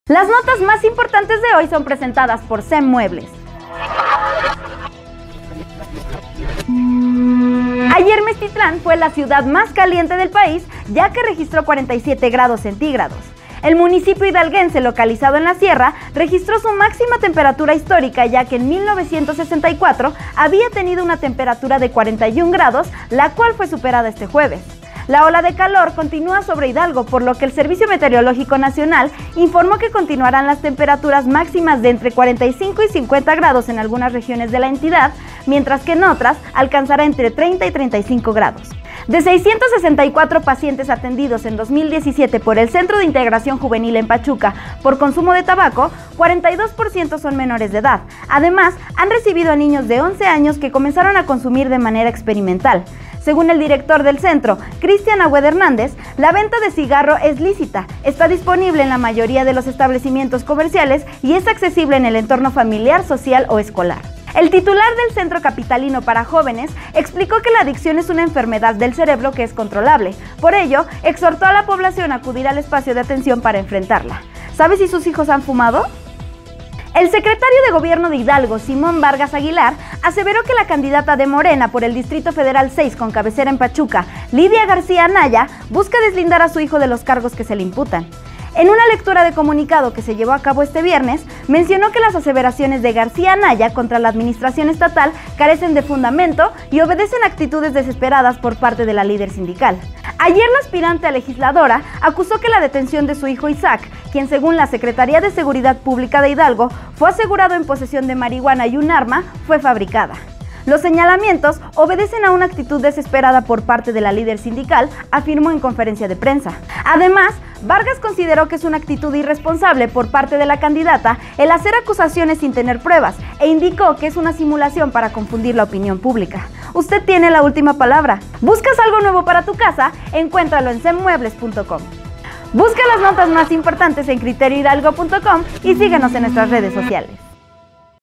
Las notas más importantes de hoy son presentadas por CEM Muebles. Ayer Meztitlán fue la ciudad más caliente del país, ya que registró 47 grados centígrados. El municipio hidalguense, localizado en la sierra, registró su máxima temperatura histórica, ya que en 1964 había tenido una temperatura de 41 grados, la cual fue superada este jueves. La ola de calor continúa sobre Hidalgo, por lo que el Servicio Meteorológico Nacional informó que continuarán las temperaturas máximas de entre 45 y 50 grados en algunas regiones de la entidad, mientras que en otras alcanzará entre 30 y 35 grados. De 664 pacientes atendidos en 2017 por el Centro de Integración Juvenil en Pachuca por consumo de tabaco, 42% son menores de edad. Además, han recibido a niños de 11 años que comenzaron a consumir de manera experimental. Según el director del centro, Cristian Agüed Hernández, la venta de cigarro es lícita, está disponible en la mayoría de los establecimientos comerciales y es accesible en el entorno familiar, social o escolar. El titular del Centro Capitalino para Jóvenes explicó que la adicción es una enfermedad del cerebro que es controlable. Por ello, exhortó a la población a acudir al espacio de atención para enfrentarla. ¿Sabe si sus hijos han fumado? El secretario de Gobierno de Hidalgo, Simón Vargas Aguilar, aseveró que la candidata de Morena por el Distrito Federal 6 con cabecera en Pachuca, Lidia García Anaya, busca deslindar a su hijo de los cargos que se le imputan. En una lectura de comunicado que se llevó a cabo este viernes, mencionó que las aseveraciones de García Anaya contra la administración estatal carecen de fundamento y obedecen a actitudes desesperadas por parte de la líder sindical. Ayer la aspirante a legisladora acusó que la detención de su hijo Isaac, quien según la Secretaría de Seguridad Pública de Hidalgo fue asegurado en posesión de marihuana y un arma, fue fabricada. Los señalamientos obedecen a una actitud desesperada por parte de la líder sindical, afirmó en conferencia de prensa. Además, Vargas consideró que es una actitud irresponsable por parte de la candidata el hacer acusaciones sin tener pruebas e indicó que es una simulación para confundir la opinión pública. Usted tiene la última palabra. ¿Buscas algo nuevo para tu casa? Encuéntralo en cemmuebles.com. Busca las notas más importantes en criteriohidalgo.com y síguenos en nuestras redes sociales.